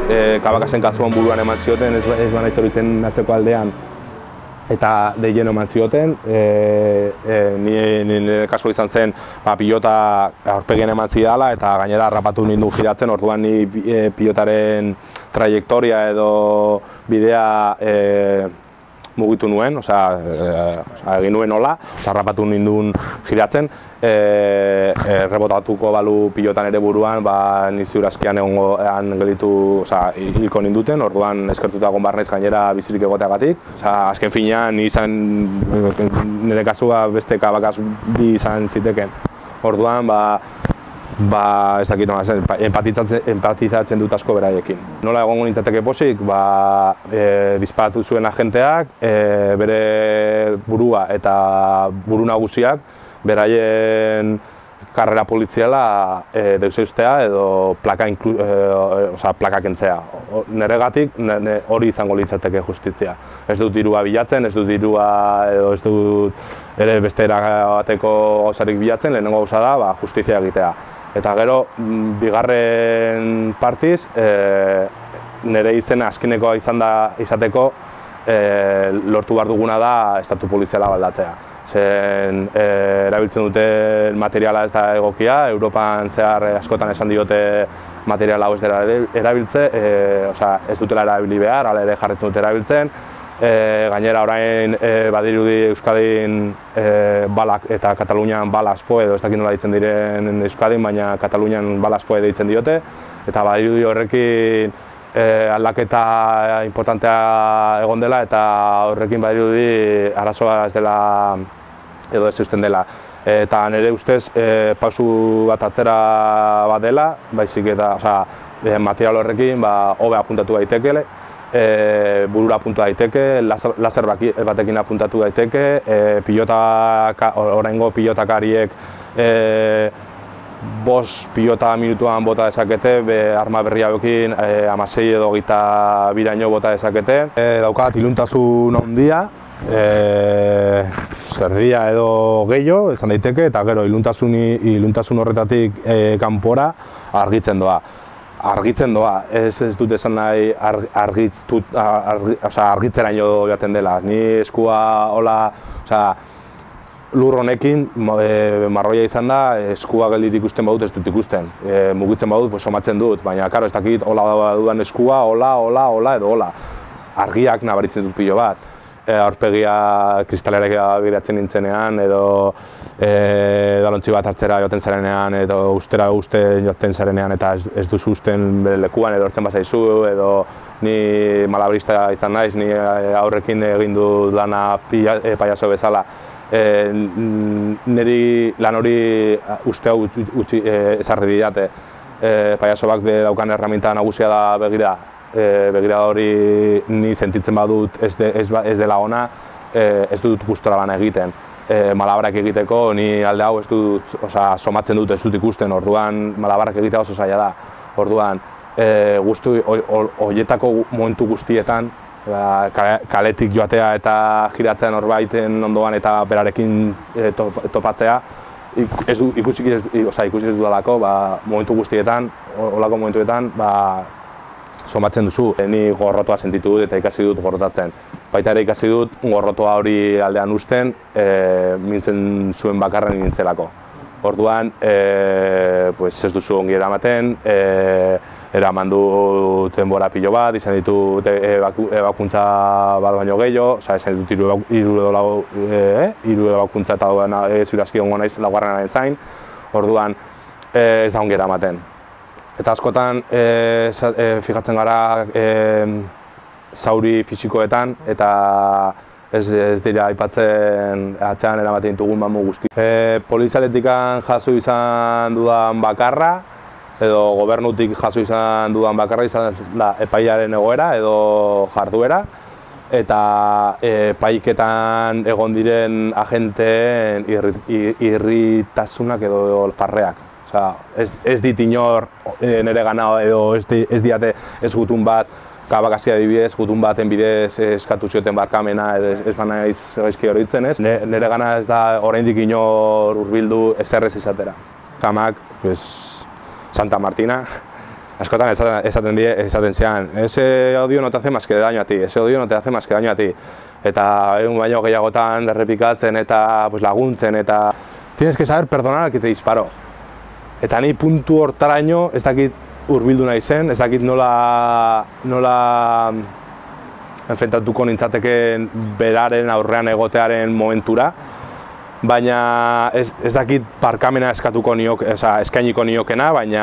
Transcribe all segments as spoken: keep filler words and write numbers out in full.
e, Kabakasen kasuan buruan eman zioten, ez, ez bana izoritzen atzeko aldean, eta deien eman zioten. E, e, nire, nire kasua izan zen ba, pilota aurpegien eman zidala, eta gainera harrapatu nindun giratzen, orduan ni e, pilotaren trajektoria edo bidea e, mugitu nuen, osea, e, egin nuen hola, harrapatu nindun giratzen, e, e, rebotatuko balu pilotan ere buruan, ba, ni ziur askian egongoan gelditu, osea, hilko ninduten, orduan eskertuta egon barnez gainera bizirik egoteagatik. Osea, azken finean, ni izan, nire kasua beste Kabakaz bi izan ziteken. Orduan, ba, ba, ez dakit, empatizatzen, empatizatzen dut asko beraiekin. Nola egongo nintzateke posik, ba, e, disparatu zuen agenteak, e, bere burua eta buru nagusiak, beraien karrera poliziala e, deuseustea edo plaka, inklu, e, oza, plaka kentzea. Neregatik hori izango litzateke justizia. Ez dut dirua bilatzen, ez dut dirua edo ez dut ere beste erabateko gauzarik bilatzen, lehenengo gauza da ba, justizia egitea. Eta gero, bigarren partiz, e, nire izena azkenekoa izan da izateko e, lortu behar duguna da estatu poliziala baldatzea. Zen, e, erabiltzen duten materiala ez da egokia, Europan zehar askotan esan diote materiala hau ez dela erabiltze, e, osea, ez dutela erabili behar, ala ere jarretzen dute erabiltzen. E, gainera orain e, badirudi Euskadin e, balak eta Katalunian balas foe edo ez dakit nola ditzen diren Euskadin, baina Katalunian balas foe deitzen diote, eta badirudi horrekin e, aldaketa importantea egon dela, eta horrekin badirudi arazoa ez dela edo ez eusten dela. Eta nire ustez e, pausu bat atzera bat dela, baizik eta osea, e, material horrekin ba, hobe apuntatu daiteke, E, burura apuntu daiteke, laser batekin apuntatu daiteke, e, pilota, oraingo pilotakariek e, bost pilota minutuan bota dezakete, be, arma berri hauekin e, hamasei edo hogeita biraino bota dezakete. E, daukat iluntasun handia, e, zerdia edo gehiago, esan daiteke, eta gero iluntasun, iluntasun horretatik e, kanpora argitzen doa. Argitzen doa, ez, ez dut esan nahi argitut, argi, oza, argitzeraino joaten dela. Ni eskua hola, oza, lur honekin e, marroia izan da, eskua geldit ikusten badut ez dut ikusten. E, mugitzen badut, pues, somatzen dut, baina karo, ez dakit hola dudan eskua, hola, hola, hola edo hola. Argiak nabaritzen dut pilo bat. E, aurpegia kristalera begiratzen nintzenean, edo e, dalontzi bat hartzera joaten zarenean, edo ustera uste joaten zarenean, eta ez, ez duzu usten lekuan edo hortzen bazaizu, edo ni malabarista izan naiz, ni aurrekin egin du lana e, paiazo bezala. E, niri lan hori uste hau utzi e, ezarri didate. E, paiazo bak de daukan erraminta nagusia da begira. E, begira hori ni sentitzen badut ez, de, ez, ez dela ona, e, ez dut gustora lan egiten. E, malabarak egiteko ni alde hau ez dut, osea, somatzen dut ez dut ikusten, orduan malabarak egitea oso zaila da. Orduan, e, guztu horietako momentu guztietan, ba, kaletik joatea eta giratzen horbaiten ondoan eta berarekin e, topatzea, ez du, ikusi, ez, osea, ikusi ez dudalako, ba, momentu guztietan, olako momentuetan, ba, somatzen duzu. Ni gorrotoa sentitu dut eta ikasi dut gorrotatzen. Baita ere ikasi dut gorrotoa hori aldean uzten, e, mintzen zuen bakarren nintzelako. Orduan, e, pues ez duzu ongi eramaten, e, eraman dut denbora pilo bat, izan ditut ebaku, ebakuntza bat baino gehiago, oza, izan ditut hiru edo ebakuntza eta e, zurazki ongo naiz laugarrenaren zain. Orduan, e, ez da ongi eramaten. Eta askotan e, e, fijatzen gara e, zauri fisikoetan eta ez, ez dira aipatzen atzean eramaten ditugun mamu guzti. E, Polizialetikan jaso izan dudan bakarra edo gobernutik jaso izan dudan bakarra izan da epaiaren egoera edo jarduera, eta epaiketan egon diren agenteen irritasunak edo parreak. Osea, ez, ez dit inor nire gana edo ez, di, ez diate ez gutun bat, Kabakasi adibidez, gutun baten bidez eskatu zioten barkamena edo ez baina ez gaizki horitzen ez. Nire gana ez da oraindik inor hurbildu ezerrez izatera. Kamak, pues, Santa Martina, askotan esaten, esaten, die, esaten zean, ese odio no te hace más que daño a ti, ese odio no te hace más que daño a ti. Eta egun baino gehiagotan derrepikatzen eta pues, laguntzen eta tienes que saber perdonar al que te disparó. Eta ni puntu hortaraino ez dakit hurbildu nahi zen, ez dakit nola, nola enfrentatuko nintzateke beraren aurrean egotearen momentura, baina ez, ez dakit parkamena eskatuko niok, oza, eskainiko niokena, baina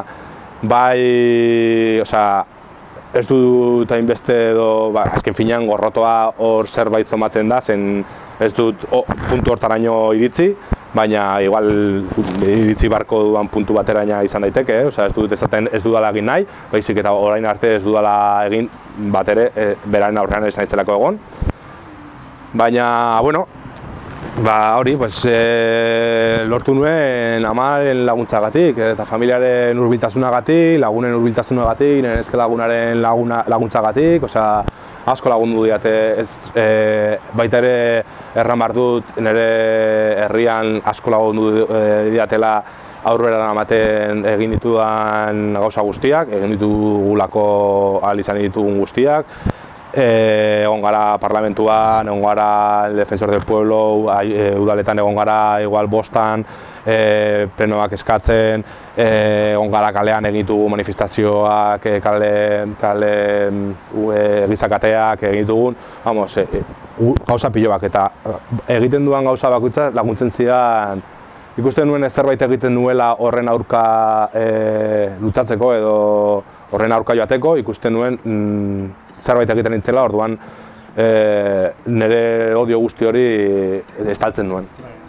bai, oza, ez dut hainbeste edo, ba, azken finean gorrotoa hor zerbait zomatzen da, zen ez dut oh, puntu hortaraino iritzi, baina igual iritzi barko duan puntu bateraina izan daiteke, eh? Oza, ez dut esaten ez dudala egin nahi, baizik eta orain arte ez dudala egin bat ere, e, beraren aurrean ez naizelako egon. Baina, bueno, ba hori, pues, e, lortu nuen amaren laguntzagatik, eta familiaren hurbiltasunagatik, lagunen hurbiltasunagatik, nire neske lagunaren laguna, laguntzagatik, osea, asko lagundu diate, ez, e, baita ere erran behar dut, nire herrian asko lagundu e, diatela aurrera ematen egin ditudan gauza guztiak, egin ditugulako ahal izan ditugun guztiak, egon gara parlamentuan, egon gara el Defensor del Pueblo, udaletan egon gara igual bostan, e, plenoak eskatzen, egon gara kalean egin ditugu manifestazioak, kale, kale e, gizakateak egin ditugun, vamos, e, gauza pilo bak, eta egiten duan gauza bakutza laguntzen zidan, ikusten nuen ez zerbait egiten nuela horren aurka e, lutatzeko edo horren aurka joateko, ikusten nuen mm, zerbait egiten nintzela, orduan e, nire odio guzti hori estaltzen nuen.